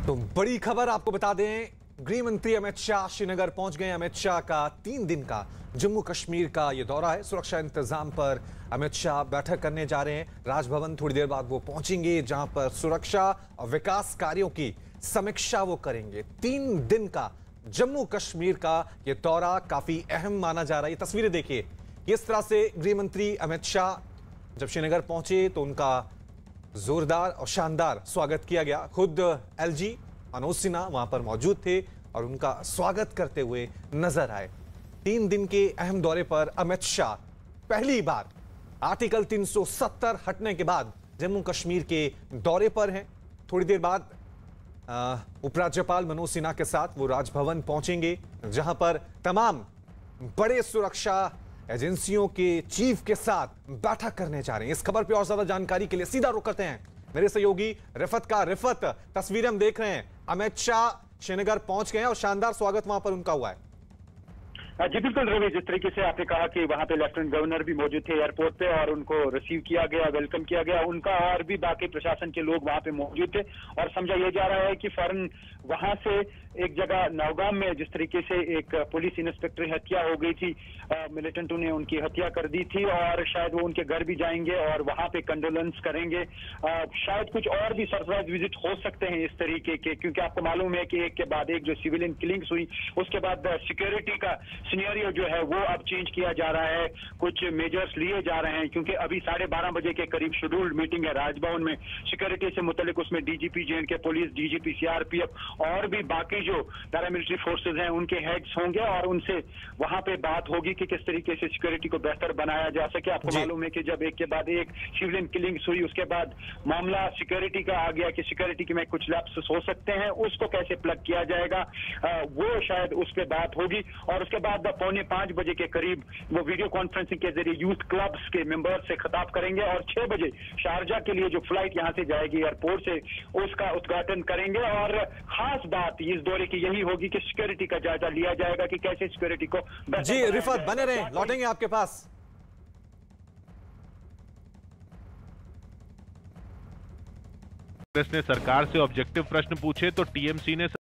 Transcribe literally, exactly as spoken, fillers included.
तो बड़ी खबर आपको बता दें, गृह मंत्री अमित शाह श्रीनगर पहुंच गए। अमित शाह का तीन दिन का जम्मू कश्मीर का यह दौरा है। सुरक्षा इंतजाम पर अमित शाह बैठक करने जा रहे हैं। राजभवन थोड़ी देर बाद वो पहुंचेंगे, जहां पर सुरक्षा और विकास कार्यों की समीक्षा वो करेंगे। तीन दिन का जम्मू कश्मीर का यह दौरा काफी अहम माना जा रहा है। ये तस्वीरें देखिए, किस तरह से गृह मंत्री अमित शाह जब श्रीनगर पहुंचे तो उनका जोरदार और शानदार स्वागत किया गया। खुद एलजी मनोज सिन्हा वहां पर मौजूद थे और उनका स्वागत करते हुए नजर आए। तीन दिन के अहम दौरे पर अमित शाह पहली बार आर्टिकल तीन सौ सत्तर हटने के बाद जम्मू कश्मीर के दौरे पर हैं। थोड़ी देर बाद उपराज्यपाल मनोज सिन्हा के साथ वो राजभवन पहुंचेंगे, जहां पर तमाम बड़े सुरक्षा एजेंसियों के चीफ के साथ बैठक करने जा रहे हैं। इस खबर पर और ज्यादा जानकारी के लिए सीधा रुख करते हैं मेरे सहयोगी रिफत का। रिफत, तस्वीरें हम देख रहे हैं, अमित शाह श्रीनगर पहुंच गए हैं और शानदार स्वागत वहां पर उनका हुआ है। जी बिल्कुल रवि, जिस तरीके से आपने कहा कि वहां पे लेफ्टिनेंट गवर्नर भी मौजूद थे एयरपोर्ट पे और उनको रिसीव किया गया, वेलकम किया गया, उनका और भी बाकी प्रशासन के लोग वहां पे मौजूद थे। और समझा यह जा रहा है कि फौरन वहां से एक जगह नौगाम में जिस तरीके से एक पुलिस इंस्पेक्टर की हत्या हो गई थी, मिलिटेंटों ने उनकी हत्या कर दी थी और शायद वो उनके घर भी जाएंगे और वहां पे कंडोलेंस करेंगे। आ, शायद कुछ और भी सरप्राइज विजिट हो सकते हैं इस तरीके के, क्योंकि आपको मालूम है कि एक के बाद एक जो सिविलियन किलिंग्स हुई, उसके बाद सिक्योरिटी का सिनेरियो जो है वो अब चेंज किया जा रहा है। कुछ मेजर्स लिए जा रहे हैं, क्योंकि अभी साढ़े बारह बजे के करीब शेड्यूल्ड मीटिंग है राजभवन में सिक्योरिटी से मुतल्लिक। उसमें DGP J and K police, DGP CRPF और भी बाकी जो पैरामिलिट्री फोर्सेज हैं उनके हेड्स होंगे और उनसे वहां पे बात होगी कि किस तरीके से सिक्योरिटी को बेहतर बनाया जा सके। आपको मालूम है कि जब एक के बाद एक सिविलियन किलिंग्स हुई, उसके बाद मामला सिक्योरिटी का आ गया कि सिक्योरिटी में कुछ लैप्स हो सकते हैं, उसको कैसे प्लग किया जाएगा, वो शायद उस पर बात होगी। और उसके बाद पौने पांच बजे के करीब वो वीडियो कॉन्फ्रेंसिंग के जरिए यूथ क्लब्स के मेंबर्स से खिताब करेंगे और छह बजे शारजा के लिए जो फ्लाइट यहां से जाएगी एयरपोर्ट से, उसका उद्घाटन करेंगे। और खास बात इस दौरे की यही होगी कि सिक्योरिटी का जायजा लिया जाएगा कि कैसे सिक्योरिटी को। जी रिफत, बने रहे, लौटेंगे आपके पास। कांग्रेस ने सरकार से ऑब्जेक्टिव प्रश्न पूछे तो टीएमसी ने